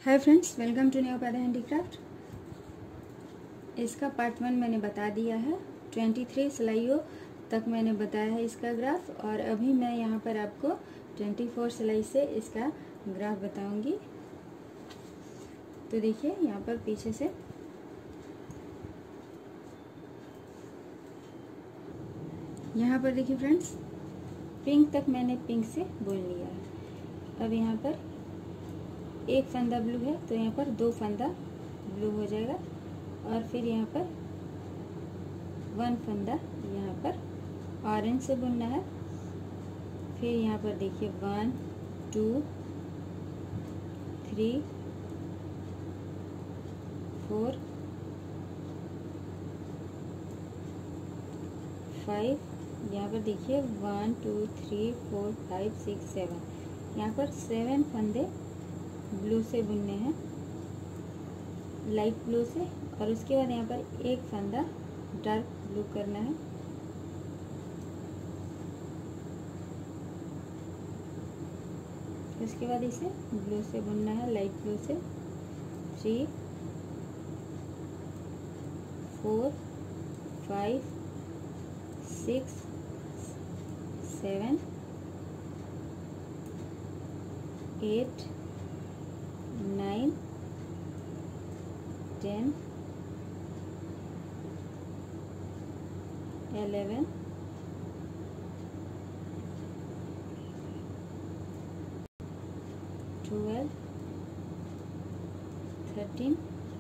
Hi friends, welcome to new handicraft. इसका part 1 मैंने बता दिया है। 23 सिलाइयों तक मैंने बताया है इसका ग्राफ, और अभी मैं यहाँ पर आपको 24 सिलाई से इसका ग्राफ बताऊंगी। तो देखिए यहाँ पर पीछे से यहाँ पर देखिए फ्रेंड्स, पिंक तक मैंने पिंक से बुन लिया है। अब यहाँ पर एक फंदा ब्लू है तो यहाँ पर 2 फंदा ब्लू हो जाएगा, और फिर यहाँ पर 1 फंदा यहाँ पर ऑरेंज से बुनना है। फिर यहाँ पर देखिए 1 2 3 4 5, यहाँ पर देखिए 1 2 3 4 5 6 7, यहाँ पर 7 फंदे ब्लू से बुनने हैं, लाइट ब्लू से। और उसके बाद यहाँ पर एक फंदा डार्क ब्लू करना है। उसके बाद इसे ब्लू से बुनना है, लाइट ब्लू से। 3 4 5 6 7 8 9 10 11 12 13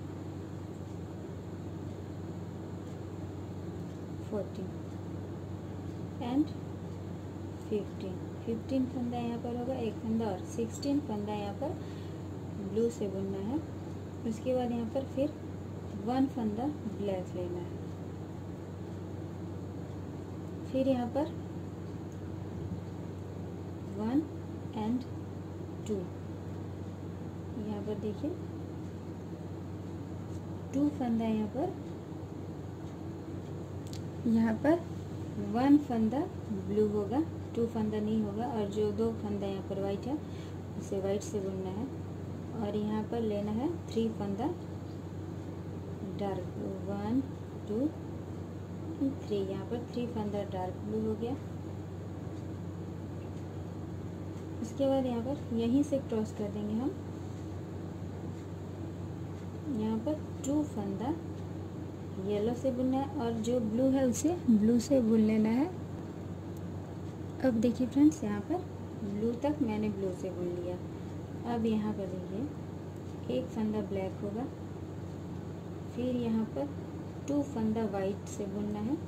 14 एंड 15 फंदा यहाँ पर होगा, एक फंदा, और 16 फंदा यहाँ पर ब्लू से बुनना है। उसके बाद यहाँ पर फिर 1 फंदा ब्लैक लेना है। फिर यहाँ पर 1 एंड 2, यहाँ पर देखिए 2 फंदा यहाँ पर 1 फंदा ब्लू होगा, 2 फंदा नहीं होगा, और जो 2 फंदा यहाँ पर वाइट है उसे वाइट से बुनना है। और यहाँ पर लेना है 3 फंदा डार्क ब्लू, 1 2 3, यहाँ पर 3 फंदा डार्क ब्लू हो गया। उसके बाद यहाँ पर यहीं से क्रॉस कर देंगे हम, यहाँ पर 2 फंदा येलो से बुनना है, और जो ब्लू है उसे ब्लू से बुन लेना है। अब देखिए फ्रेंड्स, यहाँ पर ब्लू तक मैंने ब्लू से बुन लिया। अब यहाँ पर देखिए एक फंदा ब्लैक होगा, फिर यहाँ पर 2 फंदा वाइट से बुनना है।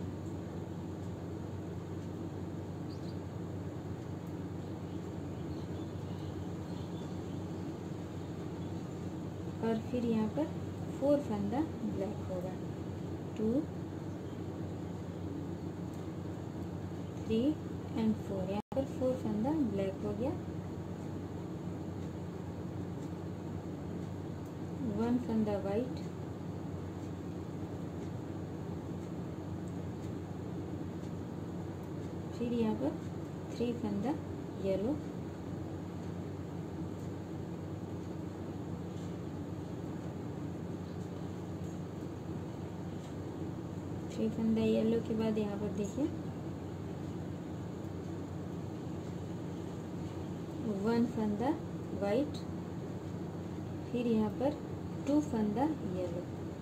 और फिर यहाँ पर 4 फंदा ब्लैक होगा, 2 3 एंड 4, यहाँ पर 4 फंदा ब्लैक हो गया। 1 फंदा वाइट, फिर यहाँ पर 3 फंदा येलो, थ्री फंदा येलो के बाद यहाँ पर देखिए 1 फंदा वाइट, फिर यहाँ पर 2 फंदा येलो,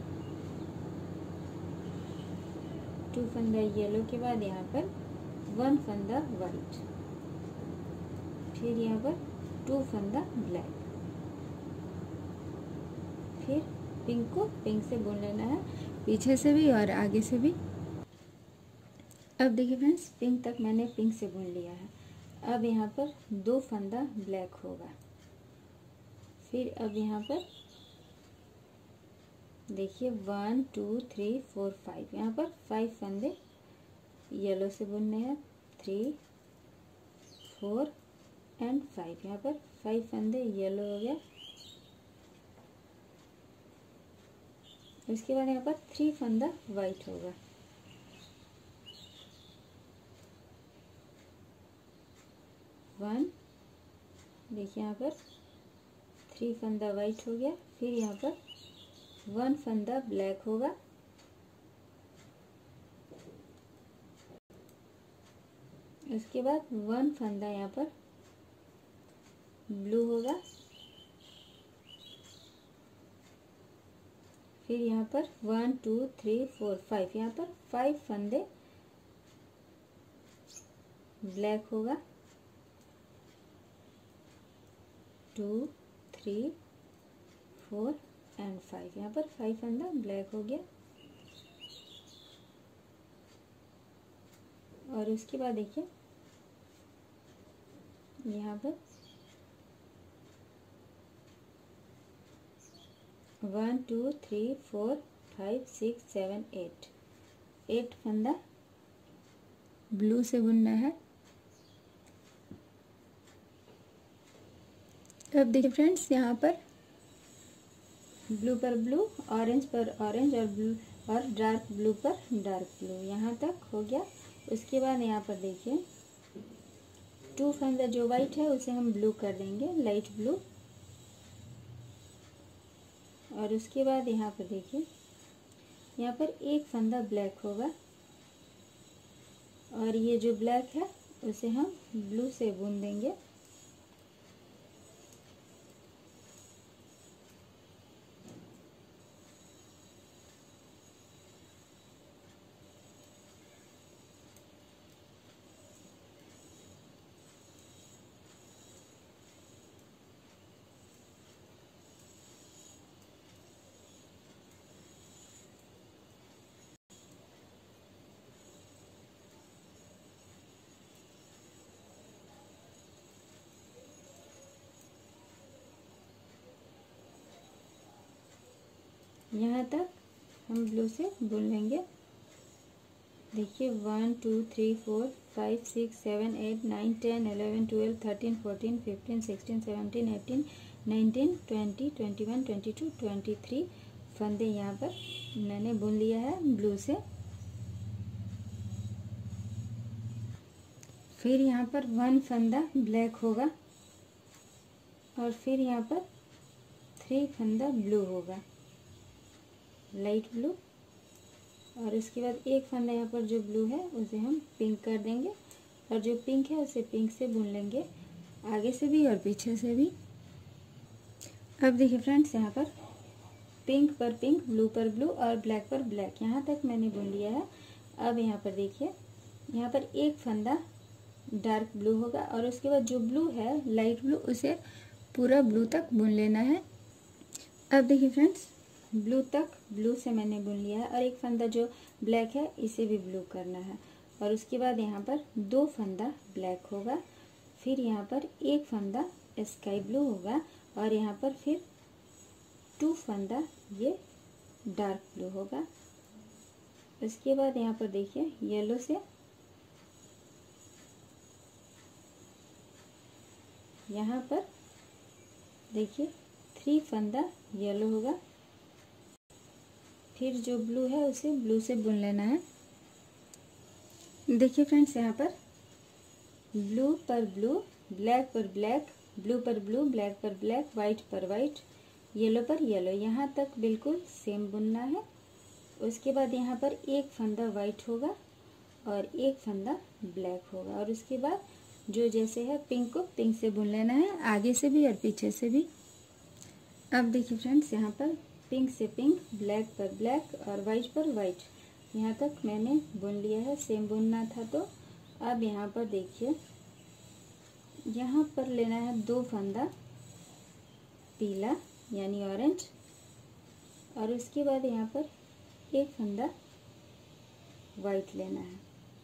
2 फंदा येलो के बाद यहाँ पर 1 फंदा वाइट, फिर यहाँ पर 2 फंदा ब्लैक। फिर पिंक को पिंक से बुन लेना है, पीछे से भी और आगे से भी। अब देखिए फ्रेंड्स, पिंक तक मैंने पिंक से बुन लिया है। अब यहाँ पर 2 फंदा ब्लैक होगा। फिर अब यहाँ पर देखिए 1 2 3 4 5, यहाँ पर 5 फंदे येलो से बुनने हैं। 3 4 एंड 5, यहाँ पर 5 फंदे येलो हो गया। उसके बाद यहाँ पर 3 फंदा वाइट होगा। 1, देखिए यहाँ पर 3 फंदा वाइट हो गया। फिर यहाँ पर 1 फंदा ब्लैक होगा, उसके बाद 1 फंदा यहाँ पर ब्लू होगा। फिर यहाँ पर 1 2 3 4 5 यहाँ पर 5 फंदे ब्लैक होगा। 2 3 4 एंड 5 यहाँ पर 5 फंदा ब्लैक हो गया। और उसके बाद देखिए यहाँ पर 1 2 3 4 5 6 7 8 फंदा ब्लू से बुनना है। अब देखिए फ्रेंड्स, यहाँ पर ब्लू पर ब्लू, ऑरेंज पर ऑरेंज और ब्लू और डार्क ब्लू पर डार्क ब्लू, यहाँ तक हो गया। उसके बाद यहाँ पर देखिए 2 फंदा जो वाइट है उसे हम ब्लू कर देंगे, लाइट ब्लू। और उसके बाद यहाँ पर देखिए यहाँ पर 1 फंदा ब्लैक होगा और ये जो ब्लैक है उसे हम ब्लू से बुन देंगे। यहाँ तक हम ब्लू से बुन लेंगे। देखिए 1 2 3 4 5 6 7 8 9 10 11 12 13 14 15 16 17 18 19 20 21 22 23 फंदे यहाँ पर मैंने बुन लिया है ब्लू से। फिर यहाँ पर 1 फंदा ब्लैक होगा और फिर यहाँ पर 3 फंदा ब्लू होगा, लाइट ब्लू। और उसके बाद 1 फंदा यहाँ पर जो ब्लू है उसे हम पिंक कर देंगे और जो पिंक है उसे पिंक से बुन लेंगे, आगे से भी और पीछे से भी। अब देखिए फ्रेंड्स, यहाँ पर पिंक पर पिंक, ब्लू पर ब्लू और ब्लैक पर ब्लैक, यहाँ तक मैंने बुन लिया है। अब यहाँ पर देखिए यहाँ पर 1 फंदा डार्क ब्लू होगा और उसके बाद जो ब्लू है लाइट ब्लू उसे पूरा ब्लू तक बुन लेना है। अब देखिए फ्रेंड्स, ब्लू तक ब्लू से मैंने बुन लिया है और 1 फंदा जो ब्लैक है इसे भी ब्लू करना है। और उसके बाद यहाँ पर 2 फंदा ब्लैक होगा, फिर यहाँ पर 1 फंदा स्काई ब्लू होगा और यहाँ पर फिर 2 फंदा ये डार्क ब्लू होगा। उसके बाद यहाँ पर देखिए येलो से यहाँ पर देखिए 3 फंदा येलो होगा, फिर जो ब्लू है उसे ब्लू से बुन लेना है। देखिए फ्रेंड्स, यहाँ पर ब्लू पर ब्लू, ब्लैक पर ब्लैक, ब्लू पर ब्लू, ब्लैक पर ब्लैक, वाइट पर वाइट, येलो पर येलो, यहाँ तक बिल्कुल सेम बुनना है। उसके बाद यहाँ पर 1 फंदा वाइट होगा और 1 फंदा ब्लैक होगा और उसके बाद जो जैसे है पिंक को पिंक से बुन लेना है, आगे से भी और पीछे से भी। अब देखिए फ्रेंड्स, यहाँ पर पिंक से पिंक, ब्लैक पर ब्लैक और वाइट पर वाइट, यहाँ तक मैंने बुन लिया है, सेम बुनना था। तो अब यहाँ पर देखिए यहाँ पर लेना है 2 फंदा पीला यानी ऑरेंज और उसके बाद यहाँ पर 1 फंदा वाइट लेना है।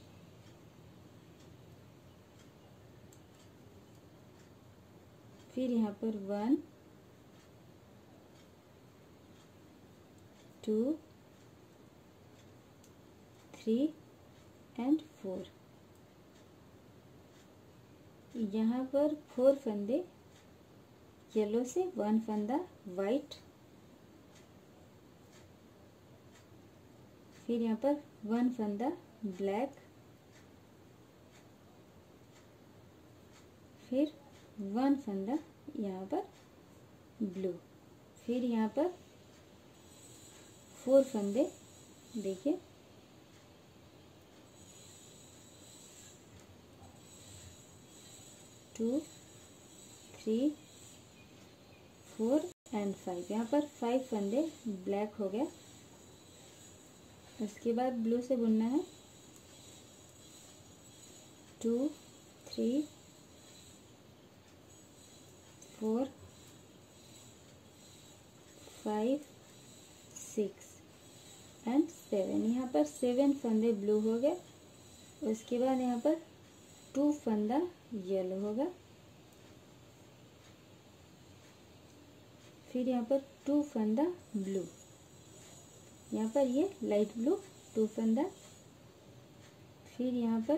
फिर यहाँ पर 1 2 3 एंड 4, यहाँ पर 4 फंदे येलो से, 1 फंदा वाइट, फिर यहाँ पर 1 फंदा ब्लैक, फिर 1 फंदा यहाँ पर ब्लू। फिर यहाँ पर 4 फंदे, देखिए 2 3 4 एंड 5। यहाँ पर 5 फंदे ब्लैक हो गया। उसके बाद ब्लू से बुनना है 2 3 4 5 6 एंड 7। यहाँ पर 7 फंदे ब्लू हो गए। उसके बाद यहाँ पर 2 फंदा येलो होगा। फिर यहाँ पर 2 फंदा ब्लू, यहाँ पर ये लाइट ब्लू 2 फंदा। फिर यहाँ पर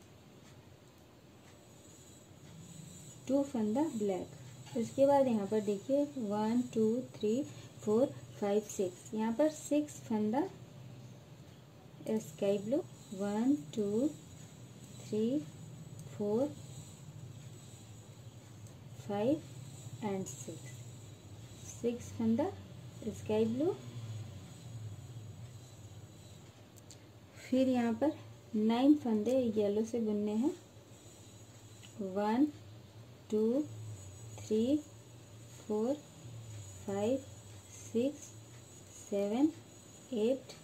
2 फंदा ब्लैक। उसके बाद यहाँ पर देखिए 1 2 3 4 5 6, यहाँ पर 6 फंदा स्काई ब्लू। 1 2 3 4 5 एंड 6 फंदा स्काई ब्लू। फिर यहाँ पर 9 फंदे येलो से बुनने हैं। 1 2 3 4 5 6 7 8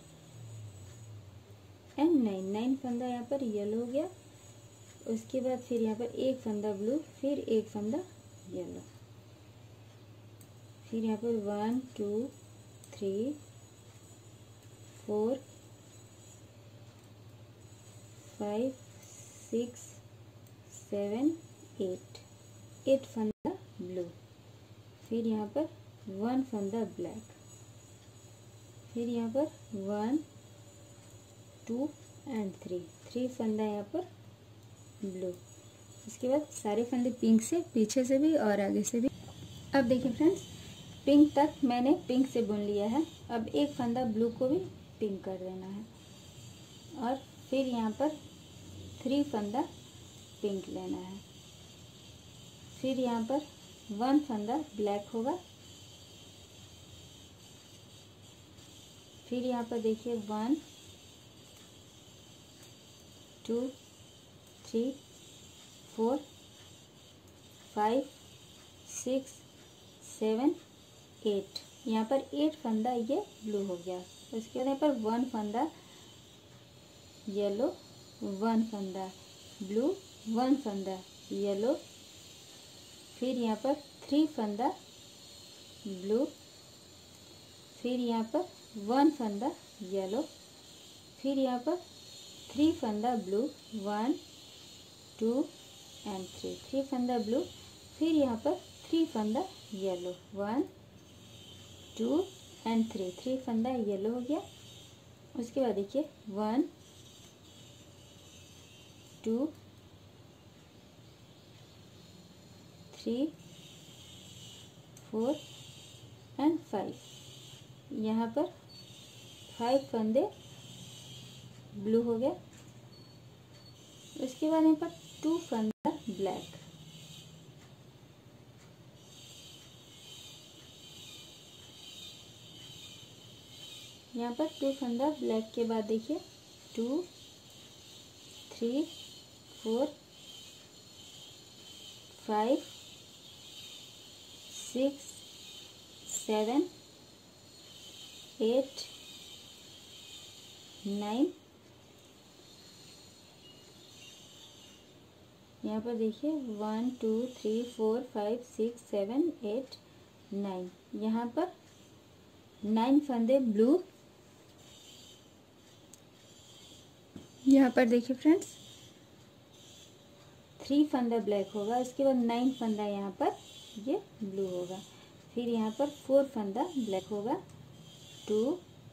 एंड 9 फंदा यहाँ पर येलो हो गया। उसके बाद फिर यहाँ पर 1 फंदा ब्लू, फिर 1 फंदा येलो। फिर यहाँ पर 1 2 3 4 5 6 7 8 फंदा ब्लू। फिर यहाँ पर 1 फंदा ब्लैक। फिर यहाँ पर 1 2 एंड 3 फंदा यहाँ पर ब्लू। इसके बाद सारे फंदे पिंक से, पीछे से भी और आगे से भी। अब देखिए फ्रेंड्स, पिंक तक मैंने पिंक से बुन लिया है। अब 1 फंदा ब्लू को भी पिंक कर देना है और फिर यहाँ पर 3 फंदा पिंक लेना है। फिर यहाँ पर 1 फंदा ब्लैक होगा। फिर यहाँ पर देखिए 1 2 3 4 5 6 7 8, यहाँ पर 8 फंदा ये ब्लू हो गया। उसके बाद यहाँ पर 1 फंदा येलो, 1 फंदा ब्लू, 1 फंदा येलो। फिर यहाँ पर 3 फंदा ब्लू। फिर यहाँ पर 1 फंदा येलो। फिर यहाँ पर 3 फंदा ब्लू, 1 2 एंड 3 फंदा ब्लू। फिर यहाँ पर 3 फंदा येलो, 1 2 एंड 3 फंदा येलो हो गया। उसके बाद देखिए 1 2 3 4 एंड 5, यहाँ पर 5 फंदे ब्लू हो गया। उसके बाद यहाँ पर 2 फंदा ब्लैक। यहाँ पर 2 फंदा ब्लैक के बाद देखिए 2 3 4 5 6 7 8 9, यहाँ पर देखिए 1 2 3 4 5 6 7 8 9, यहाँ पर 9 फंदे ब्लू। यहाँ पर देखिए फ्रेंड्स 3 फंदा ब्लैक होगा। इसके बाद 9 फंदा यहाँ पर ये ब्लू होगा। फिर यहाँ पर 4 फंदा ब्लैक होगा, 2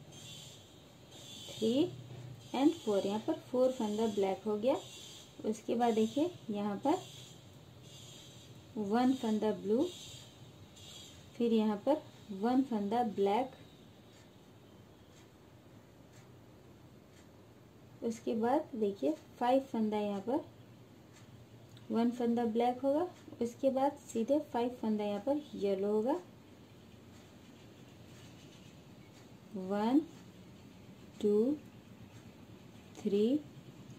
3 एंड 4, यहाँ पर 4 फंदा ब्लैक हो गया। उसके बाद देखिए यहाँ पर 1 फंदा ब्लू। फिर यहाँ पर 1 फंदा ब्लैक। उसके बाद देखिए 5 फंदा, यहाँ पर 1 फंदा ब्लैक होगा। उसके बाद सीधे 5 फंदा यहाँ पर येलो होगा। 1 2 3।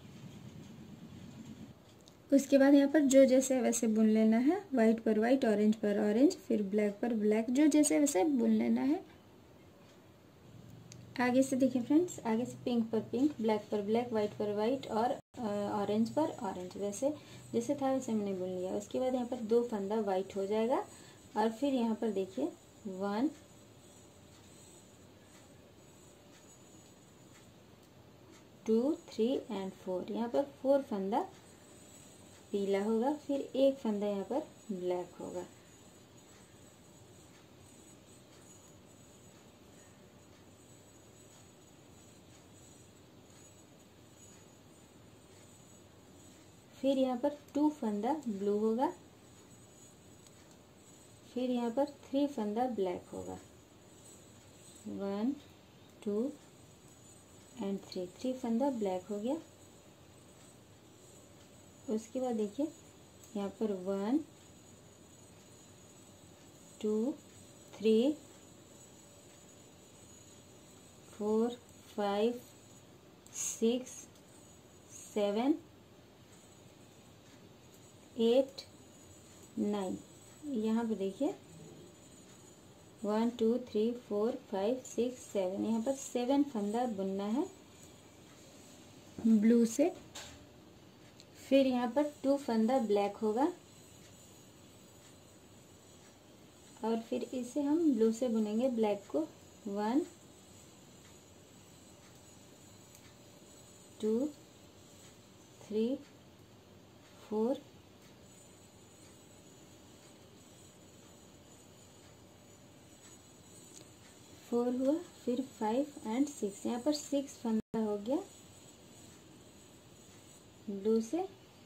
उसके बाद यहाँ पर जो जैसे वैसे बुन लेना है, वाइट पर वाइट, ऑरेंज पर ऑरेंज, फिर ब्लैक पर ब्लैक, जो जैसे वैसे बुन लेना है। आगे से देखिए फ्रेंड्स, आगे से पिंक पर पिंक, ब्लैक पर ब्लैक, वाइट पर वाइट और ऑरेंज पर ऑरेंज, वैसे जैसे था वैसे हमने बुन लिया। उसके बाद यहाँ पर 2 फंदा वाइट हो जाएगा और फिर यहाँ पर देखिए 1 2 3 एंड 4, यहाँ पर 4 फंदा पीला होगा, फिर एक फंदा यहाँ पर ब्लैक होगा। फिर यहाँ पर 2 फंदा ब्लू होगा, फिर यहाँ पर 3 फंदा ब्लैक होगा। 1 2 एंड 3 फंदा ब्लैक हो गया। उसके बाद देखिए यहाँ पर 1 2 3 4 5 6 7 8 9, यहाँ पर देखिए 1 2 3 4 5 6 7, यहाँ पर 7 फंदा बुनना है ब्लू से। फिर यहाँ पर 2 फंदा ब्लैक होगा और फिर इसे हम ब्लू से बुनेंगे ब्लैक को। 1 2 3 4 4 हुआ, फिर 5 एंड 6, यहाँ पर 6 फंदा हो गया ब्लू से।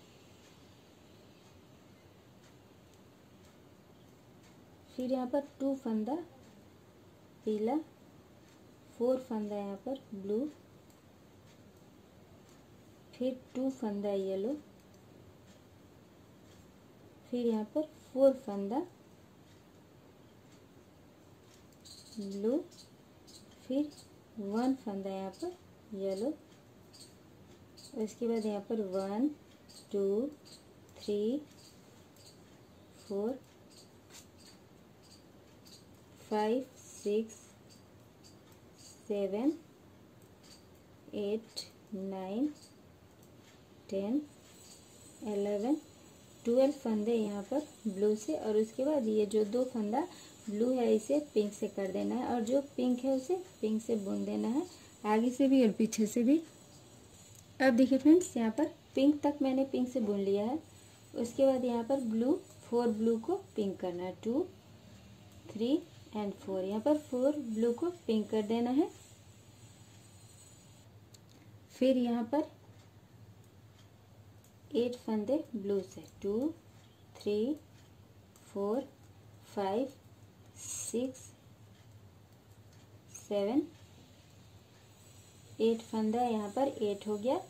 फिर यहाँ पर 2 फंदा पीला, 4 फंदा यहाँ पर ब्लू, फिर 2 फंदा येलो, फिर यहाँ पर 4 फंदा ब्लू, फिर 1 फंदा यहाँ पर येलो। उसके बाद यहाँ पर 1 2 3 4 5 6 7 8 9 10 11 12 फंदे यहाँ पर ब्लू से। और उसके बाद ये जो 2 फंदा ब्लू है इसे पिंक से कर देना है और जो पिंक है उसे पिंक से बुन देना है, आगे से भी और पीछे से भी। अब देखिए फ्रेंड्स, यहाँ पर पिंक तक मैंने पिंक से बुन लिया है। उसके बाद यहाँ पर ब्लू, 4 ब्लू को पिंक करना है, 2 3 एंड 4, यहाँ पर 4 ब्लू को पिंक कर देना है। फिर यहाँ पर 8 फंदे ब्लू से, 2 3 4 5 6 7 8 फंदा, यहाँ पर 8 हो गया।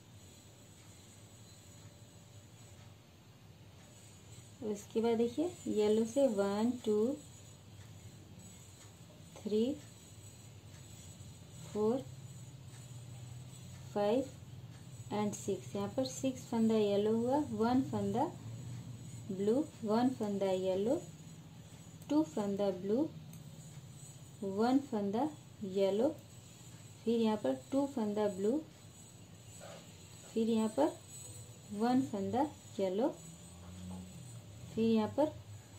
उसके बाद देखिए येलो से 1 2 3 4 5 एंड 6, यहाँ पर 6 फंदा येलो हुआ, 1 फंदा ब्लू, 1 फंदा येलो, 2 फंदा ब्लू, 1 फंदा येलो, फिर यहाँ पर 2 फंदा ब्लू, फिर यहाँ पर 1 फंदा येलो, फिर यहाँ पर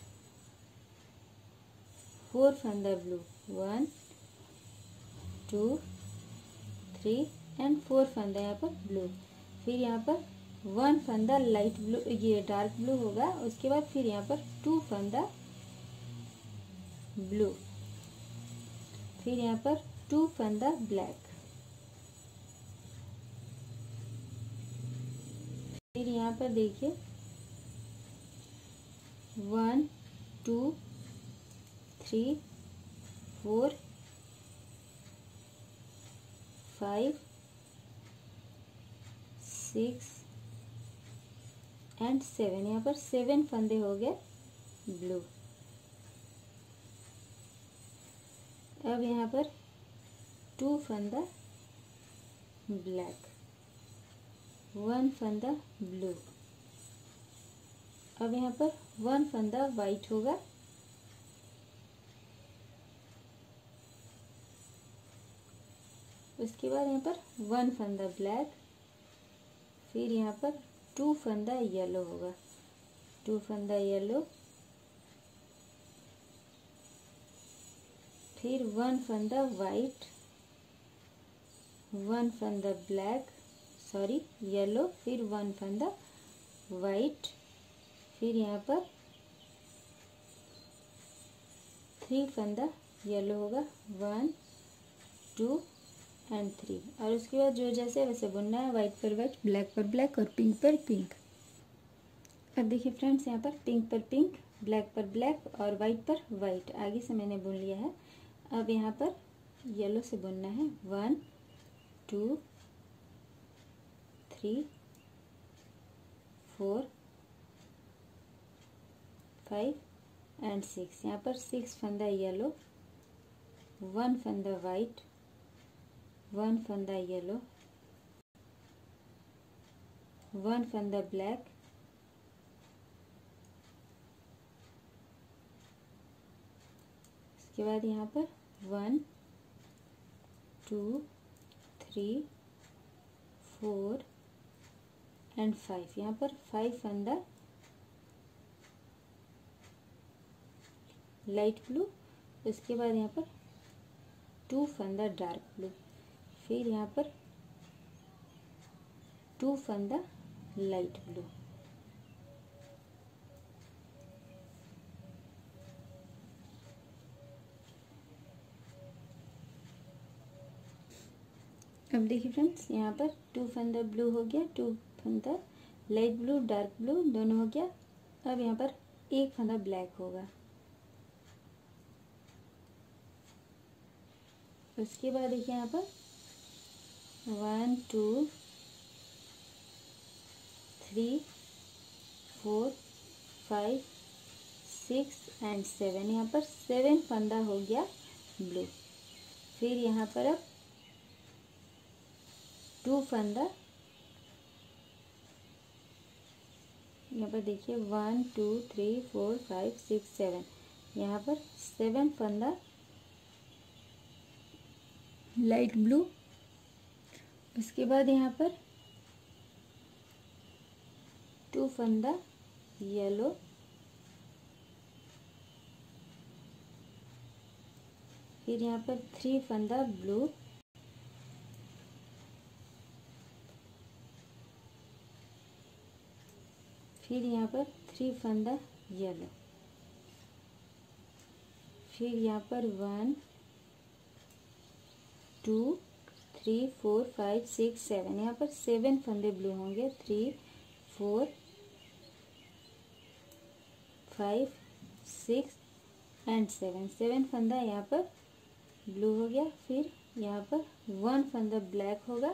4 फंदा ब्लू, 1 2 3 एंड 4 फंदा यहाँ पर ब्लू। फिर यहाँ पर 1 फंदा लाइट ब्लू, ये डार्क ब्लू होगा। उसके बाद फिर यहाँ पर 2 फंदा ब्लू, फिर यहाँ पर 2 फंदा ब्लैक, फिर यहाँ पर देखिए 1 2 3 4 5 6 एंड 7, यहाँ पर 7 फंदे हो गए ब्लू। अब यहाँ पर 2 फंदा ब्लैक, 1 फंदा ब्लू। अब यहाँ पर 1 फंदा वाइट होगा, उसके बाद यहाँ पर 1 फंदा ब्लैक, फिर यहाँ पर 2 फंदा येलो होगा, 2 फंदा येलो, फिर 1 फंदा वाइट, 1 फंदा ब्लैक, सॉरी येलो, फिर 1 फंदा वाइट, फिर यहाँ पर 3 फंदा येलो होगा, 1 2 एंड 3। और उसके बाद जो जैसे वैसे बुनना है, वाइट पर वाइट, ब्लैक पर ब्लैक और पिंक पर पिंक। अब देखिए फ्रेंड्स, यहाँ पर पिंक पर पिंक, ब्लैक पर ब्लैक और वाइट पर वाइट आगे से मैंने बुन लिया है। अब यहाँ पर येलो से बुनना है, 1 2 3 4 5 एंड 6। यहाँ पर 6 फंदा येलो, 1 फंदा वाइट, 1 फंदा येलो, 1 फंदा ब्लैक, उसके बाद यहाँ पर 1 2 3 4 एंड 5। यहाँ पर 5 फंदा लाइट ब्लू, उसके बाद यहाँ पर 2 फंदा डार्क ब्लू, फिर यहाँ पर 2 फंदा लाइट ब्लू। अब देखिए फ्रेंड्स, यहाँ पर 2 फंदा ब्लू हो गया, 2 फंदा लाइट ब्लू डार्क ब्लू दोनों हो गया। अब यहाँ पर 1 फंदा ब्लैक होगा, उसके बाद देखिए यहाँ पर 1 2 3 4 5 6 एंड 7। यहाँ पर 7 फंदा हो गया ब्लू। फिर यहाँ पर अब 2 फंदा, यहाँ पर देखिए 1 2 3 4 5 6 7, यहाँ पर 7 फंदा लाइट ब्लू। उसके बाद यहाँ पर 2 फंदा येलो, फिर यहाँ पर 3 फंदा ब्लू, फिर यहाँ पर 3 फंदा येलो, फिर यहाँ पर 1 2 3 4 5 6 7, यहाँ पर 7 फंदे ब्लू होंगे, 3 4 5 6 एंड 7। 7 फंदा यहाँ पर ब्लू हो गया। फिर यहाँ पर 1 फंदा ब्लैक होगा,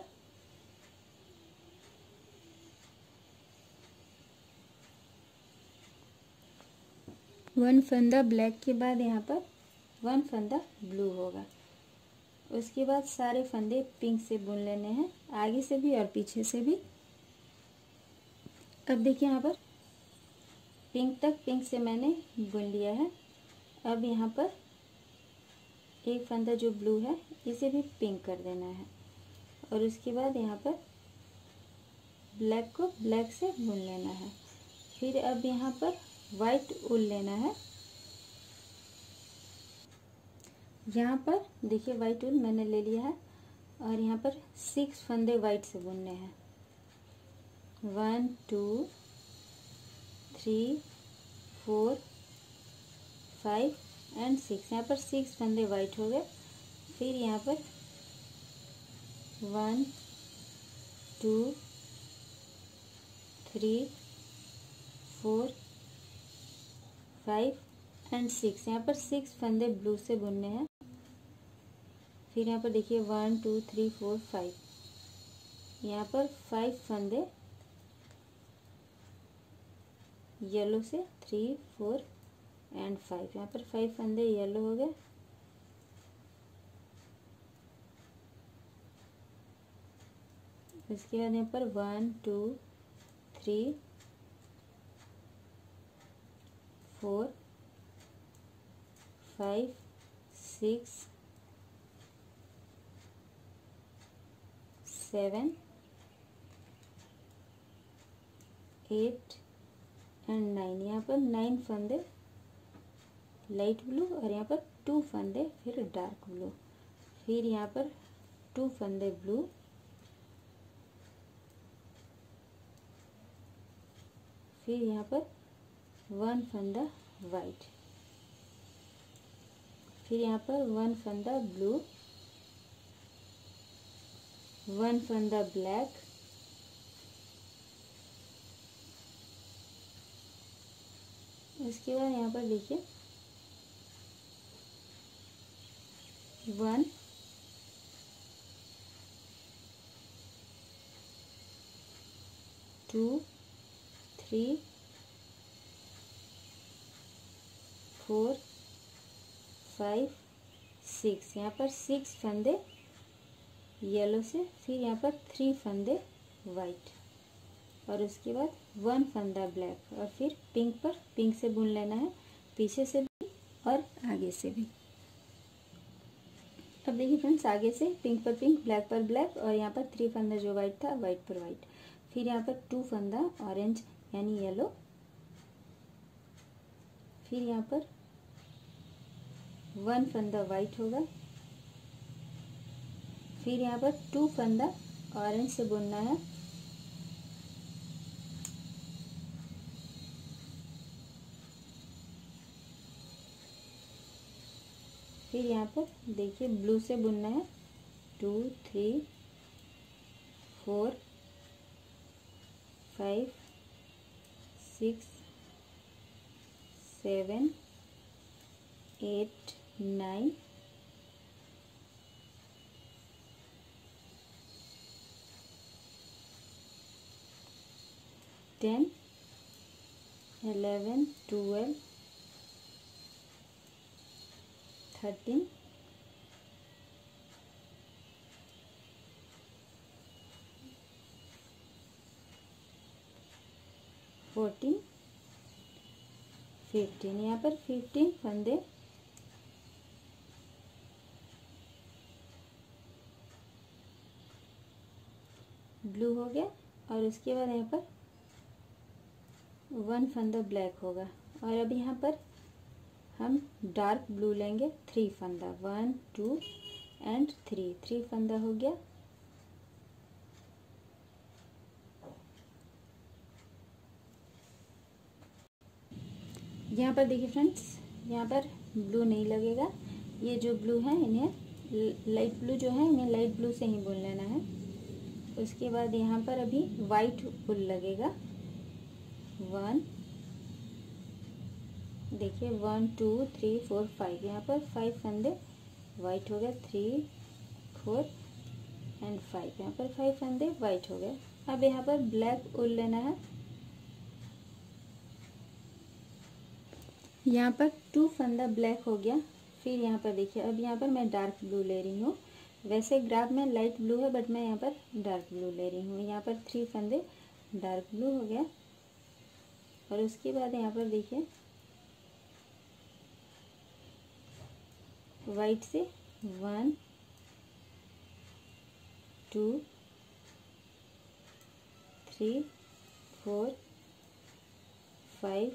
वन फंदा ब्लैक के बाद यहाँ पर 1 फंदा ब्लू होगा। उसके बाद सारे फंदे पिंक से बुन लेने हैं, आगे से भी और पीछे से भी। अब देखिए यहाँ पर पिंक तक पिंक से मैंने बुन लिया है। अब यहाँ पर 1 फंदा जो ब्लू है इसे भी पिंक कर देना है, और उसके बाद यहाँ पर ब्लैक को ब्लैक से बुन लेना है। फिर अब यहाँ पर वाइट ऊल लेना है। यहाँ पर देखिए वाइट ऊल मैंने ले लिया है, और यहाँ पर 6 फंदे वाइट से बुनने हैं, 1 2 3 4 5 एंड 6। यहाँ पर 6 फंदे वाइट हो गए। फिर यहाँ पर 1 2 3 4 5 एंड 6, यहाँ पर 6 फंदे ब्लू से बुनने हैं। फिर यहाँ पर देखिए 1 2 3 4 5, यहाँ पर 5 फंदे येलो से, 3 4 एंड 5, यहाँ पर 5 फंदे येलो हो गए। उसके बाद यहाँ पर 1 2 3 4 5 6 7 8 एंड 9। यहाँ पर 9 फंदे लाइट ब्लू और यहाँ पर 2 फंदे फिर डार्क ब्लू, फिर यहाँ पर 2 फंदे ब्लू, फिर यहाँ पर 1 फंदा वाइट, फिर यहाँ पर 1 फंदा ब्लू, 1 फंदा ब्लैक, उसके बाद यहाँ पर देखिए 1 2 3 4 5 6। यहाँ पर 6 फंदे येलो से, फिर यहाँ पर 3 फंदे वाइट और उसके बाद 1 फंदा ब्लैक, और फिर पिंक पर पिंक से बुन लेना है, पीछे से भी और आगे से भी। अब देखिए फ्रेंड्स, आगे से पिंक पर पिंक, ब्लैक पर ब्लैक, और यहाँ पर 3 फंदा जो वाइट था वाइट पर वाइट, फिर यहाँ पर 2 फंदा ऑरेंज यानी येलो, फिर यहाँ पर 1 फंदा वाइट होगा, फिर यहाँ पर 2 फंदा ऑरेंज से बुनना है, फिर यहाँ पर देखिए ब्लू से बुनना है 2 3 4 5 6 7 8 9 10 11 12 13 14 15। यहाँ पर 15 फंदे ब्लू हो गया, और उसके बाद यहाँ पर 1 फंदा ब्लैक होगा, और अब यहाँ पर हम डार्क ब्लू लेंगे 3 फंदा, 1 2 एंड 3 फंदा हो गया। यहाँ पर देखिए फ्रेंड्स, यहाँ पर ब्लू नहीं लगेगा, ये जो ब्लू है इन्हें लाइट ब्लू जो है इन्हें लाइट ब्लू से ही बुन लेना है। उसके बाद यहाँ पर अभी वाइट वूल लगेगा 1, देखिए 1 2 3 4 5, यहाँ पर 5 फंदे वाइट हो गए, 3 4 एंड 5, यहाँ पर 5 फंदे वाइट हो गए। अब यहाँ पर ब्लैक वूल लेना है, यहाँ पर 2 फंदा ब्लैक हो गया, फिर यहाँ पर देखिए अब यहाँ पर मैं डार्क ब्लू ले रही हूँ, वैसे ग्राफ में लाइट ब्लू है बट मैं यहाँ पर डार्क ब्लू ले रही हूँ। यहाँ पर 3 फंदे डार्क ब्लू हो गया, और उसके बाद यहाँ पर देखिए वाइट से 1 2 3 4 5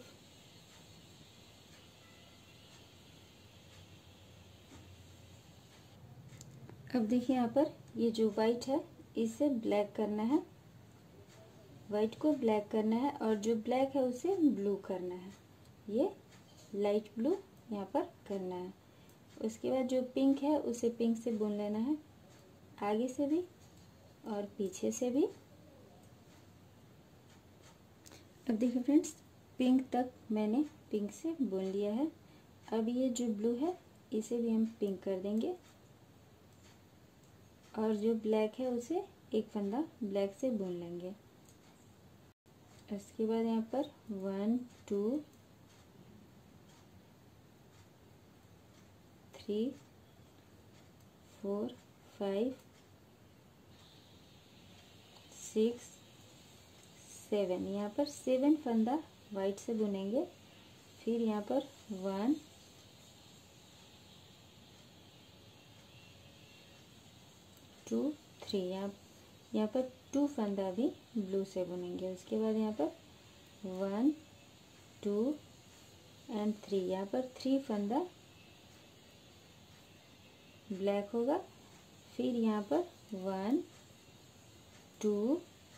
अब देखिए यहाँ पर ये जो वाइट है इसे ब्लैक करना है, वाइट को ब्लैक करना है, और जो ब्लैक है उसे ब्लू करना है, ये लाइट ब्लू यहाँ पर करना है। उसके बाद जो पिंक है उसे पिंक से बुन लेना है, आगे से भी और पीछे से भी। अब देखिए फ्रेंड्स, पिंक तक मैंने पिंक से बुन लिया है। अब ये जो ब्लू है इसे भी हम पिंक कर देंगे, और जो ब्लैक है उसे एक फंदा ब्लैक से बुन लेंगे। इसके बाद यहाँ पर 1 2 3 4 5 6 7, यहाँ पर 7 फंदा वाइट से बुनेंगे। फिर यहाँ पर 1 2 3, यहाँ पर 2 फंदा भी ब्लू से बुनेंगे। उसके बाद यहाँ पर 1 2 एंड 3, यहाँ पर 3 फंदा ब्लैक होगा। फिर यहाँ पर 1 2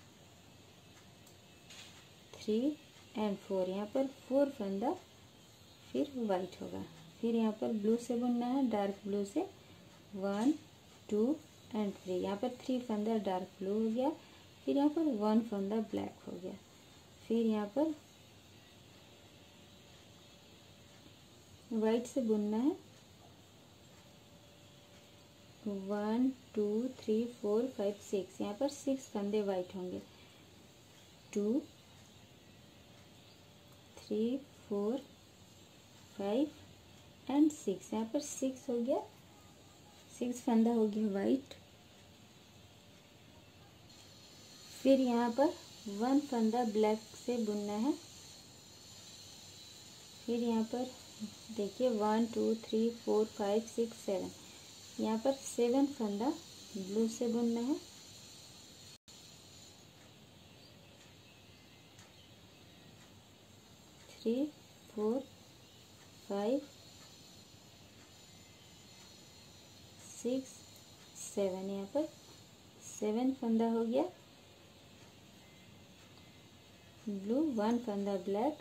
3 एंड 4, यहाँ पर 4 फंदा फिर वाइट होगा। फिर यहाँ पर ब्लू से बुनना है, डार्क ब्लू से 1 2 एंड 3, यहाँ पर 3 फंदा डार्क ब्लू हो गया। फिर यहाँ पर 1 फंदा ब्लैक हो गया। फिर यहाँ पर वाइट से बुनना है 1 2 3 4 5 6, यहाँ पर 6 फंदे वाइट होंगे। 2 3 4 5 एंड 6, यहाँ पर 6 हो गया, 6 फंदा हो गया वाइट। फिर यहाँ पर 1 फंदा ब्लैक से बुनना है। फिर यहाँ पर देखिए 1 2 3 4 5 6 7, यहाँ पर 7 फंदा ब्लू से बुनना है। थ्री 4 5 6 7, यहाँ पर 7 फंदा हो गया ब्लू, 1 फंदा ब्लैक।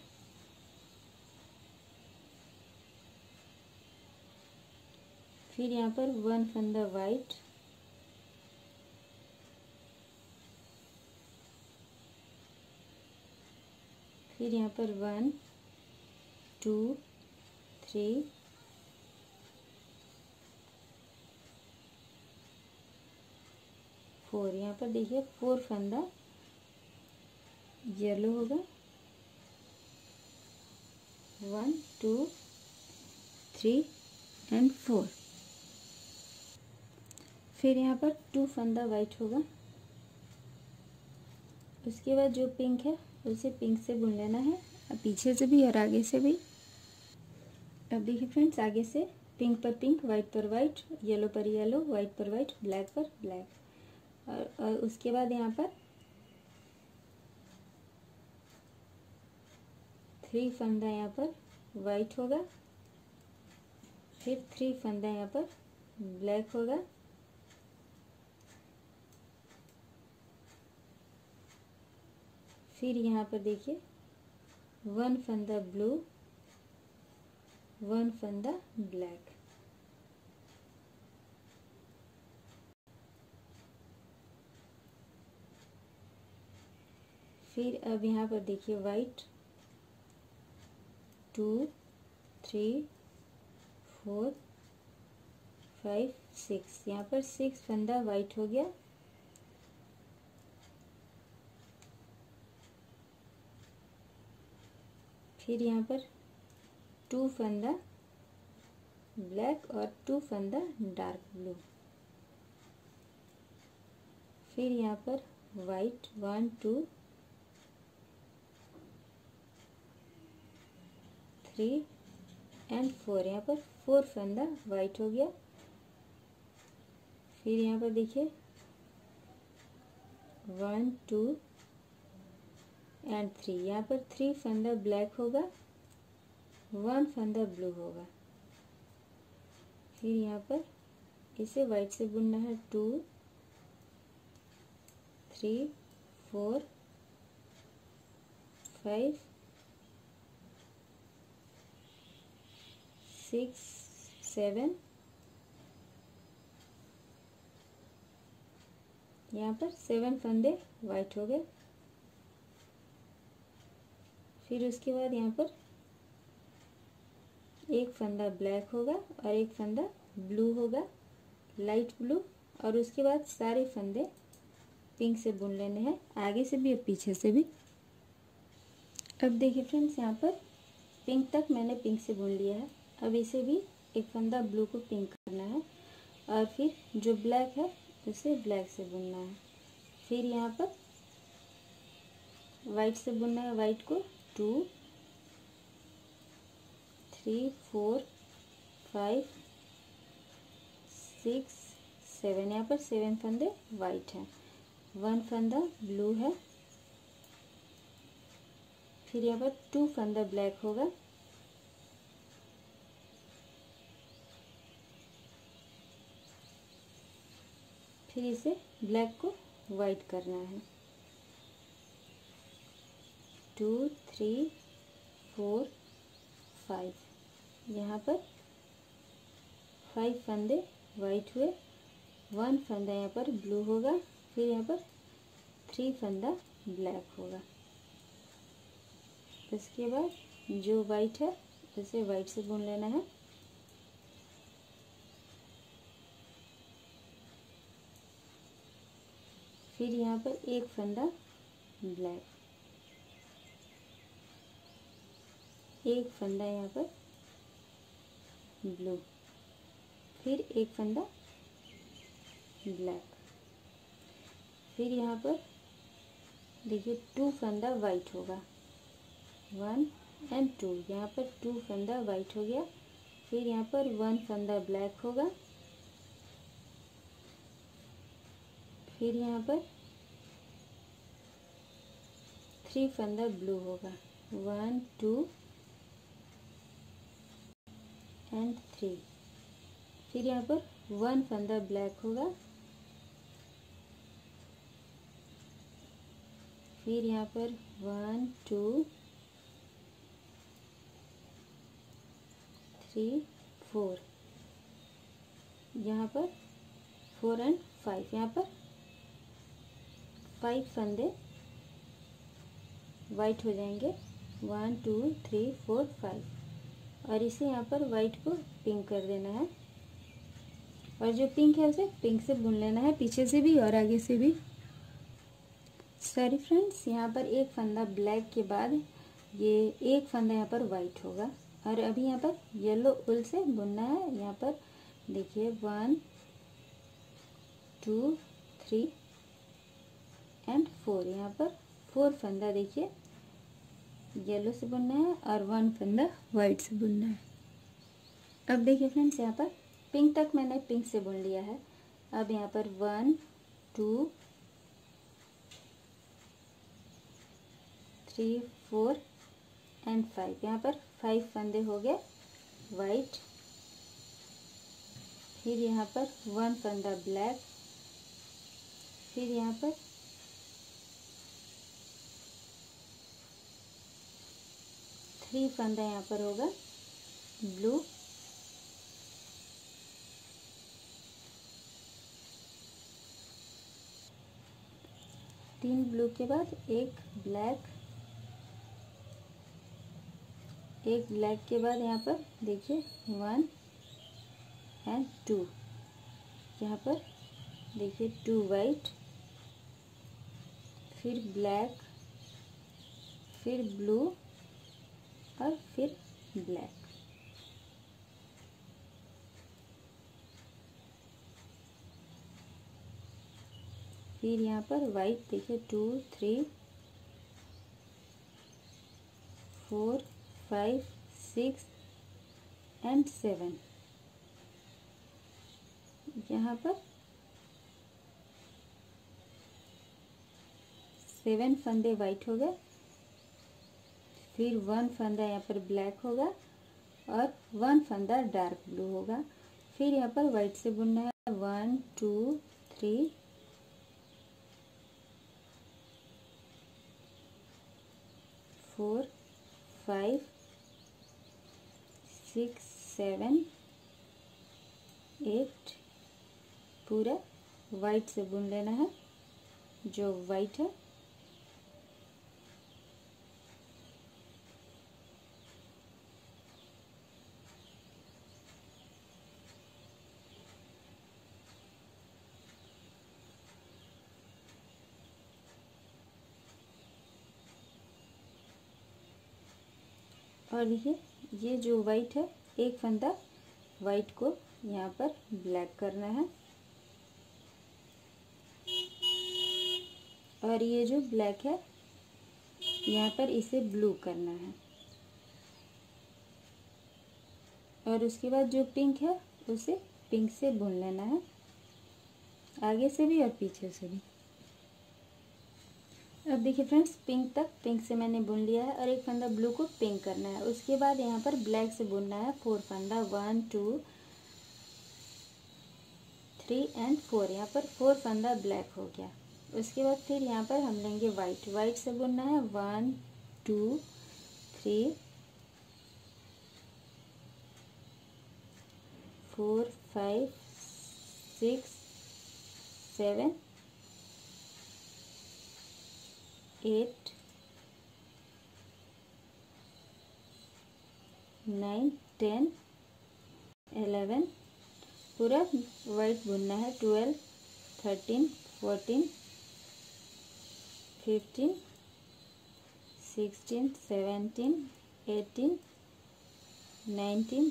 फिर यहाँ पर 1 फंदा वाइट। फिर यहाँ पर 1 2 3 4, यहाँ पर देखिए 4 फंदा येलो होगा। 1 2 3 एंड 4। फिर यहाँ पर 2 फंदा वाइट होगा। उसके बाद जो पिंक है उसे पिंक से बुन लेना है, पीछे से भी और आगे से भी। अब देखिए फ्रेंड्स, आगे से पिंक पर पिंक, वाइट पर वाइट, येलो पर येलो, वाइट पर वाइट, ब्लैक पर ब्लैक। और उसके बाद यहाँ पर 3 फंदा यहाँ पर वाइट होगा। फिर 3 फंदा यहाँ पर ब्लैक होगा। फिर यहाँ पर देखिए 1 फंदा ब्लू, 1 फंदा ब्लैक। फिर अब यहाँ पर देखिए वाइट 2 3 4 5 6, यहाँ पर 6 फंदा वाइट हो गया। फिर यहाँ पर 2 फंदा ब्लैक और 2 फंदा डार्क ब्लू। फिर यहाँ पर वाइट 1 2 3 एंड 4, यहाँ पर 4 फंदा वाइट हो गया। फिर यहाँ पर देखिए 1 2 एंड 3, यहाँ पर 3 फंदा ब्लैक होगा, 1 फंदा ब्लू होगा। फिर यहाँ पर इसे वाइट से बुनना है 2 3 4 5 6 7, यहाँ पर 7 फंदे वाइट हो गए। फिर उसके बाद यहाँ पर एक फंदा ब्लैक होगा और एक फंदा ब्लू होगा, लाइट ब्लू। और उसके बाद सारे फंदे पिंक से बुन लेने हैं, आगे से भी और पीछे से भी। अब देखिए फ्रेंड्स, यहाँ पर पिंक तक मैंने पिंक से बुन लिया है। अब इसे भी एक फंदा ब्लू को पिंक करना है और फिर जो ब्लैक है उसे ब्लैक से बुनना है। फिर यहाँ पर वाइट से बुनना है वाइट को 2 3 4 5 6 7, यहाँ पर 7 फंदे वाइट है, 1 फंदा ब्लू है, फिर यहाँ पर 2 फंदा ब्लैक होगा, फिर इसे ब्लैक को वाइट करना है 2 3 4 5, यहाँ पर 5 फंदे वाइट हुए, 1 फंदा यहाँ पर ब्लू होगा, फिर यहाँ पर 3 फंदा ब्लैक होगा। इसके बाद जो वाइट है उसे वाइट से बुन लेना है, फिर यहाँ पर 1 फंदा ब्लैक, 1 फंदा यहाँ पर ब्लू, फिर 1 फंदा ब्लैक, फिर यहाँ पर देखिए 2 फंदा वाइट होगा 1 एंड 2, यहाँ पर 2 फंदा वाइट हो गया, फिर यहाँ पर 1 फंदा ब्लैक होगा, फिर यहाँ पर 3 फंदा ब्लू होगा 1 2 एंड 3, फिर यहाँ पर 1 फंदा ब्लैक होगा, फिर यहाँ पर 1 2 3 4, यहाँ पर 4 एंड 5, यहाँ पर 5 फंदे वाइट हो जाएंगे 1 2 3 4 5, और इसे यहाँ पर वाइट को पिंक कर देना है, और जो पिंक है उसे पिंक से बुन लेना है पीछे से भी और आगे से भी। सॉरी फ्रेंड्स, यहाँ पर 1 फंदा ब्लैक के बाद ये 1 फंदा यहाँ पर वाइट होगा, और अभी यहाँ पर येलो उल से बुनना है। यहाँ पर देखिए 1 2 3 एंड 4, यहाँ पर 4 फंदा देखिए येलो से बुनना है और 1 फंदा वाइट से बुनना है। अब देखिए फ्रेंड्स, यहाँ पर पिंक तक मैंने पिंक से बुन लिया है। अब यहाँ पर 1 2 3 4 एंड 5, यहाँ पर 5 फंदे हो गए वाइट, फिर यहाँ पर 1 फंदा ब्लैक, फिर यहाँ पर 3 फंदा यहाँ पर होगा ब्लू, तीन ब्लू के बाद एक ब्लैक के बाद यहाँ पर देखिए 1 एंड 2, यहाँ पर देखिए 2 वाइट, फिर ब्लैक, फिर ब्लू और फिर ब्लैक। फिर यहाँ पर वाइट देखिए 2 3 4 5 6 एंड 7, यहाँ पर 7 फंदे वाइट हो गए, फिर 1 फंदा यहाँ पर ब्लैक होगा और 1 फंदा डार्क ब्लू होगा। फिर यहाँ पर वाइट से बुनना है 1 2 3 4 5 6 7 8, पूरा वाइट से बुन लेना है जो वाइट है। और देखिए ये जो वाइट है, एक फंदा वाइट को यहाँ पर ब्लैक करना है, और ये जो ब्लैक है यहाँ पर इसे ब्लू करना है और उसके बाद जो पिंक है उसे पिंक से बुन लेना है, आगे से भी और पीछे से भी। अब देखिए फ्रेंड्स, पिंक से मैंने बुन लिया है और एक फंदा ब्लू को पिंक करना है। उसके बाद यहाँ पर ब्लैक से बुनना है 4 फंदा, 1 2 3 एंड 4। यहाँ पर 4 फंदा ब्लैक हो गया। उसके बाद फिर यहाँ पर हम लेंगे वाइट से बुनना है 1 2 3 4 5 6 7 8 9 10 11, पूरा वाइट बुनना है 12 13 14 15 16 17 18 19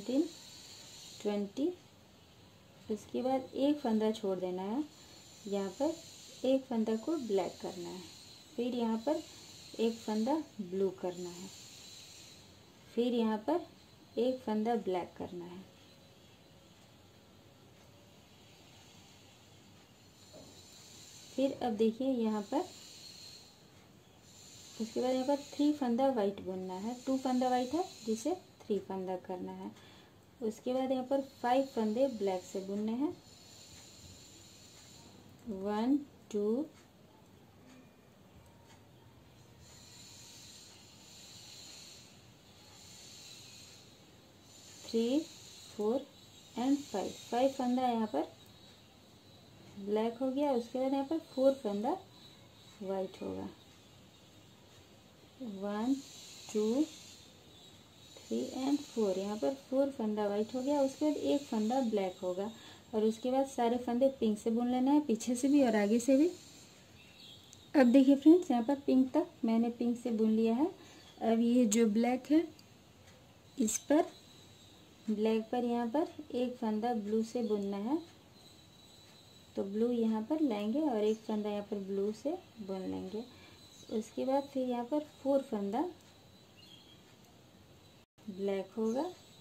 20। उसके बाद एक फंदा छोड़ देना है, यहाँ पर एक फंदा को ब्लैक करना है, फिर यहाँ पर एक फंदा ब्लू करना है, फिर यहाँ पर एक फंदा ब्लैक करना है, फिर अब देखिए यहाँ पर उसके बाद यहाँ पर 3 फंदा वाइट बुनना है। 2 फंदा वाइट है जिसे 3 फंदा करना है। उसके बाद यहाँ पर 5 फंदे ब्लैक से बुनने हैं, 1 2 3 4 एंड 5 फंदा यहाँ पर ब्लैक हो गया। उसके बाद यहाँ पर 4 फंदा वाइट होगा, 1 2 3 एंड 4। यहाँ पर 4 फंदा वाइट हो गया। उसके बाद एक फंदा ब्लैक होगा और उसके बाद सारे फंदे पिंक से बुन लेना है, पीछे से भी और आगे से भी। अब देखिए फ्रेंड्स, यहाँ पर पिंक तक मैंने पिंक से बुन लिया है। अब ये जो ब्लैक है इस पर ब्लैक पर यहाँ पर एक फंदा ब्लू से बुनना है, तो ब्लू यहाँ पर लेंगे और एक फंदा यहाँ पर ब्लू से बुन लेंगे। उसके बाद फिर यहाँ पर 4 फंदा ब्लैक होगा,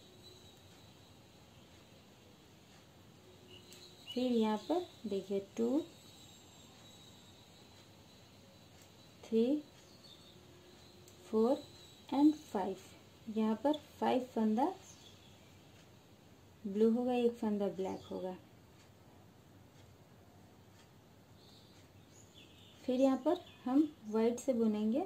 फिर यहाँ पर देखिए 2 3 4 एंड 5। यहाँ पर 5 फंदा ब्लू होगा, एक फंदा ब्लैक होगा। फिर यहाँ पर हम वाइट से बुनेंगे,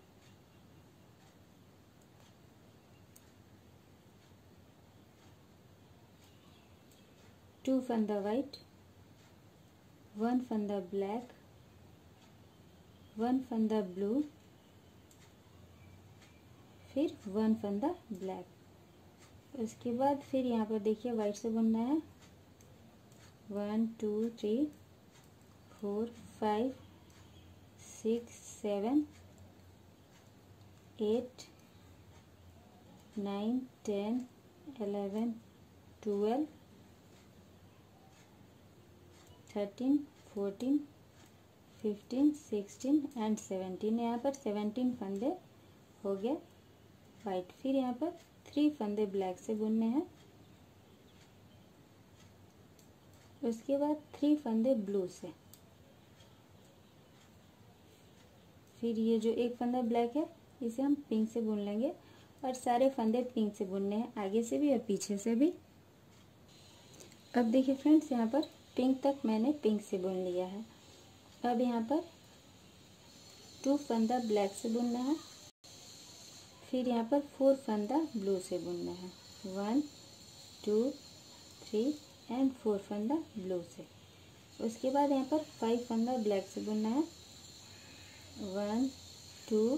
टू फंदा वाइट, 1 फंदा ब्लैक, 1 फंदा ब्लू, फिर 1 फंदा ब्लैक। उसके बाद फिर यहाँ पर देखिए वाइट से बुनना है 1 2 3 4 5 6 7 8 9 10 11 12 13 14 15 16 एंड 17। यहाँ पर 17 फंदे हो गए वाइट। फिर यहाँ पर 3 फंदे ब्लैक से बुनने हैं, उसके बाद 3 फंदे ब्लू से, फिर ये जो एक फंदा ब्लैक है इसे हम पिंक से बुन लेंगे और सारे फंदे पिंक से बुनने हैं, आगे से भी और पीछे से भी। अब देखिए फ्रेंड्स, यहाँ पर पिंक तक मैंने पिंक से बुन लिया है। अब यहाँ पर 2 फंदा ब्लैक से बुनना है, फिर यहाँ पर 4 फंदा ब्लू से बुनना है, 1 2 3 एंड 4 फंदा ब्लू से। उसके बाद यहाँ पर 5 फंदा ब्लैक से बुनना है, 1 2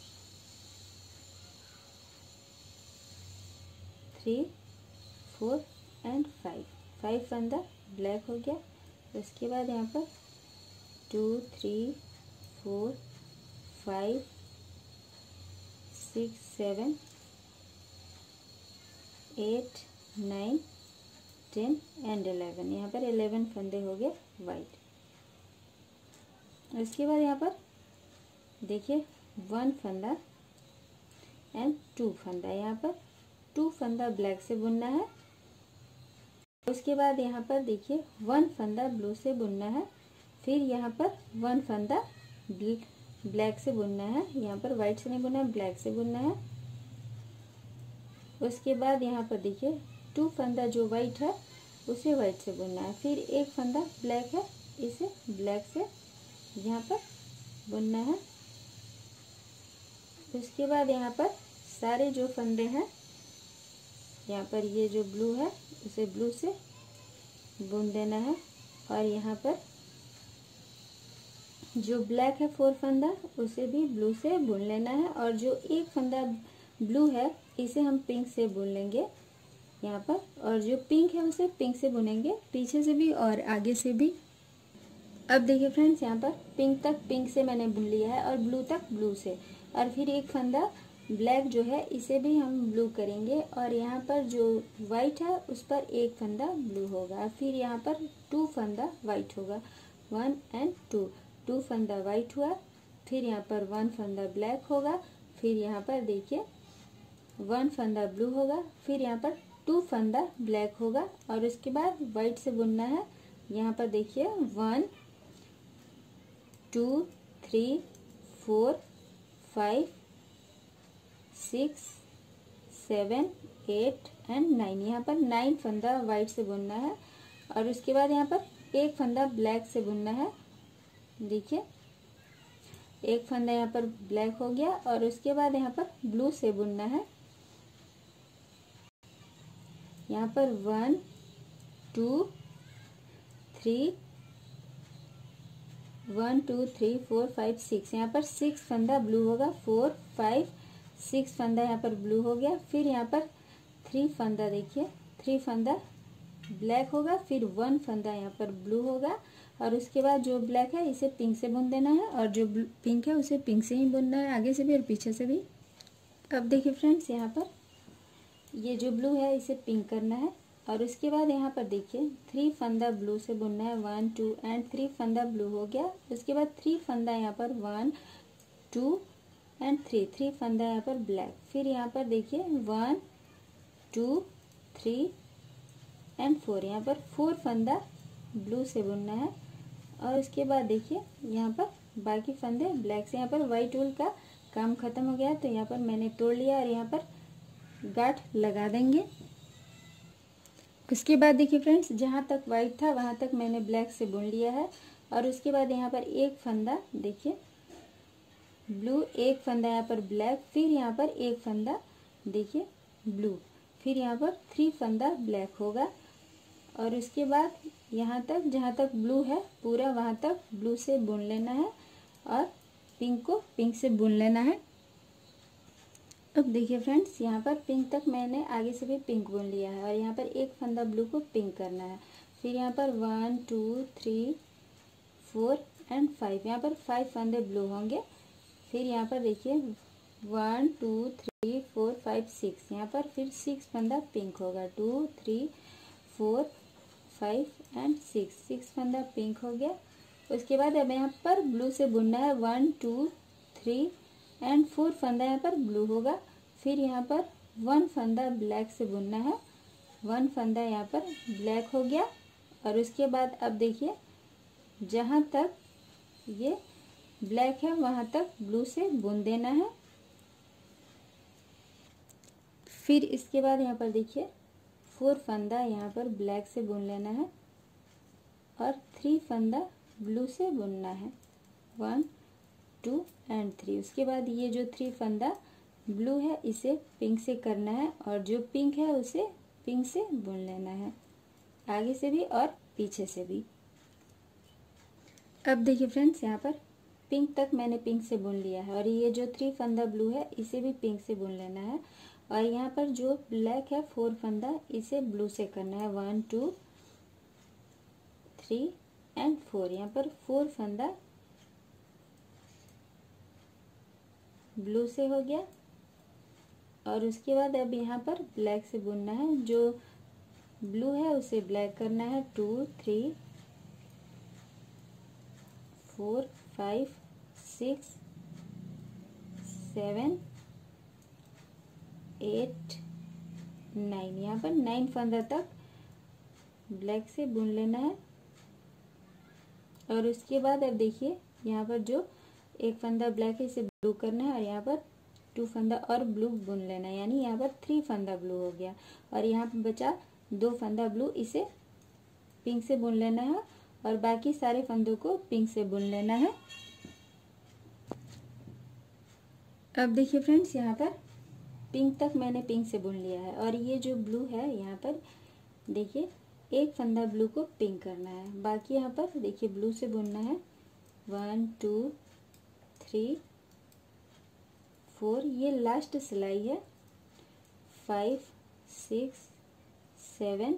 3 4 एंड 5 फंदा ब्लैक हो गया। उसके बाद यहाँ पर 2 3 4 5 6 7 8 9 10 एंड 11। यहाँ पर 11 फंदे हो गए वाइट। उसके बाद यहाँ पर देखिए 1 फंदा एंड 2 फंदा। यहाँ पर 2 फंदा ब्लैक से बुनना है। उसके बाद यहाँ पर देखिए 1 फंदा ब्लू से बुनना है। फिर यहाँ पर 1 फंदा ब्लैक से बुनना है। यहाँ पर वाइट से नहीं बुनना है, ब्लैक से बुनना है। उसके बाद यहाँ पर देखिए 2 फंदा जो वाइट है उसे वाइट से बुनना है। फिर 1 फंदा ब्लैक है, इसे ब्लैक से यहाँ पर बुनना है। उसके बाद यहाँ पर सारे जो फंदे हैं, यहाँ पर ये जो ब्लू है उसे ब्लू से बुन देना है। और यहाँ पर जो ब्लैक है 4 फंदा उसे भी ब्लू से बुन लेना है। और जो 1 फंदा ब्लू है इसे हम पिंक से बुन लेंगे यहाँ पर। और जो पिंक है उसे पिंक से बुनेंगे, पीछे से भी और आगे से भी। अब देखिए फ्रेंड्स, यहाँ पर पिंक तक पिंक से मैंने बुन लिया है और ब्लू तक ब्लू से। और फिर 1 फंदा ब्लैक जो है इसे भी हम ब्लू करेंगे। और यहाँ पर जो वाइट है उस पर 1 फंदा ब्लू होगा। फिर यहाँ पर 2 फंदा वाइट होगा, 1 एंड 2। 2 फंदा वाइट हुआ। फिर यहाँ पर 1 फंदा ब्लैक होगा। फिर यहाँ पर देखिए 1 फंदा ब्लू होगा। फिर यहाँ पर 2 फंदा ब्लैक होगा। और उसके बाद वाइट से बुनना है। यहाँ पर देखिए 1 2 3 4 5 6 7 8 एंड 9। यहाँ पर 9 फंदा वाइट से बुनना है। और उसके बाद यहाँ पर 1 फंदा ब्लैक से बुनना है। देखिए 1 फंदा यहाँ पर ब्लैक हो गया। और उसके बाद यहाँ पर ब्लू से बुनना है। यहाँ पर 1 2 3 1 2 3 4 5 6। यहाँ पर 6 फंदा ब्लू होगा, 4 5 6 फंदा यहाँ पर ब्लू हो गया। फिर यहाँ पर 3 फंदा देखिए 3 फंदा ब्लैक होगा। फिर 1 फंदा यहाँ पर ब्लू होगा। और उसके बाद जो ब्लैक है इसे पिंक से बुन देना है। और जो पिंक है उसे पिंक से ही बुनना है, आगे से भी और पीछे से भी। अब देखिए फ्रेंड्स, यहाँ पर ये जो ब्लू है इसे पिंक करना है। और उसके बाद यहाँ पर देखिए 3 फंदा ब्लू से बुनना है, 1 2 एंड 3 फंदा ब्लू हो गया। उसके बाद 3 फंदा यहाँ पर 1 2 एंड 3 फंदा यहाँ पर ब्लैक। फिर यहाँ पर देखिए 1 2 3 एंड 4। यहाँ पर 4 फंदा ब्लू से बुनना है। और उसके बाद देखिए यहाँ पर बाकी फंदे ब्लैक से। यहाँ पर वाइट वूल का काम खत्म हो गया, तो यहाँ पर मैंने तोड़ लिया और यहाँ पर गांठ लगा देंगे। उसके बाद देखिए फ्रेंड्स, जहाँ तक वाइट था वहाँ तक मैंने ब्लैक से बुन लिया है। और उसके बाद यहाँ पर 1 फंदा देखिए ब्लू, 1 फंदा यहाँ पर ब्लैक। फिर यहाँ पर 1 फंदा देखिए ब्लू। फिर यहाँ पर 3 फंदा ब्लैक होगा। और उसके बाद यहाँ तक जहाँ तक ब्लू है पूरा वहाँ तक ब्लू से बुन लेना है। और पिंक को पिंक से बुन लेना है। अब देखिए फ्रेंड्स, यहाँ पर पिंक तक मैंने आगे से भी पिंक बुन लिया है। और यहाँ पर 1 फंदा ब्लू को पिंक करना है। फिर यहाँ पर 1 2 3 4 एंड 5। यहाँ पर 5 फंदे ब्लू होंगे। फिर यहाँ पर देखिए 1 2 3 4 5 6। यहाँ पर फिर 6 फंदा पिंक होगा, 2 3 4 5 एंड 6 फंदा पिंक हो गया। उसके बाद अब यहाँ पर ब्लू से बुनना है, 1 2 3 एंड 4 फंदा यहाँ पर ब्लू होगा। फिर यहाँ पर 1 फंदा ब्लैक से बुनना है, 1 फंदा यहाँ पर ब्लैक हो गया। और उसके बाद अब देखिए जहाँ तक ये ब्लैक है वहाँ तक ब्लू से बुन देना है। फिर इसके बाद यहाँ पर देखिए 4 फंदा यहाँ पर ब्लैक से बुन लेना है और 3 फंदा ब्लू से बुनना है, 1 2 एंड 3। उसके बाद ये जो 3 फंदा ब्लू है इसे पिंक से करना है और जो पिंक है उसे पिंक से बुन लेना है, आगे से भी और पीछे से भी। अब देखिए फ्रेंड्स, यहाँ पर पिंक तक मैंने पिंक से बुन लिया है और ये जो 3 फंदा ब्लू है इसे भी पिंक से बुन लेना है। और यहाँ पर जो ब्लैक है 4 फंदा इसे ब्लू से करना है, 1 2 3 एंड 4। यहाँ पर 4 फंदा ब्लू से हो गया। और उसके बाद अब यहाँ पर ब्लैक से बुनना है, जो ब्लू है उसे ब्लैक करना है, 2 3 4 5 6 7 8 9। यहाँ पर 9 फंदा तक ब्लैक से बुन लेना है। और उसके बाद अब देखिए यहाँ पर जो एक फंदा ब्लैक है इसे ब्लू करना है और यहाँ पर 2 फंदा और ब्लू बुन लेना है, यानी यहाँ पर 3 फंदा ब्लू हो गया। और यहाँ पर बचा 2 फंदा ब्लू, इसे पिंक से बुन लेना है और बाकी सारे फंदों को पिंक से बुन लेना है। अब देखिए फ्रेंड्स, यहाँ पर पिंक तक मैंने पिंक से बुन लिया है और ये जो ब्लू है यहाँ पर देखिए एक फंदा ब्लू को पिंक करना है, बाकी यहाँ पर देखिए ब्लू से बुनना है। 1 2 3 4, ये लास्ट सिलाई है। 5 6 7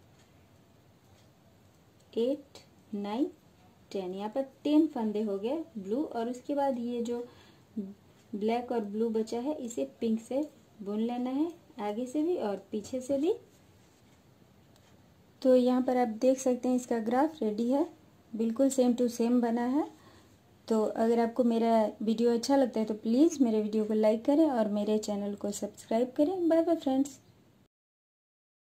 8 9 10, यहाँ पर 10 फंदे हो गए ब्लू। और उसके बाद ये जो ब्लैक और ब्लू बचा है इसे पिंक से बुन लेना है, आगे से भी और पीछे से भी। तो यहाँ पर आप देख सकते हैं इसका ग्राफ रेडी है, बिल्कुल सेम टू सेम बना है। तो अगर आपको मेरा वीडियो अच्छा लगता है तो प्लीज़ मेरे वीडियो को लाइक करें और मेरे चैनल को सब्सक्राइब करें। Bye bye friends.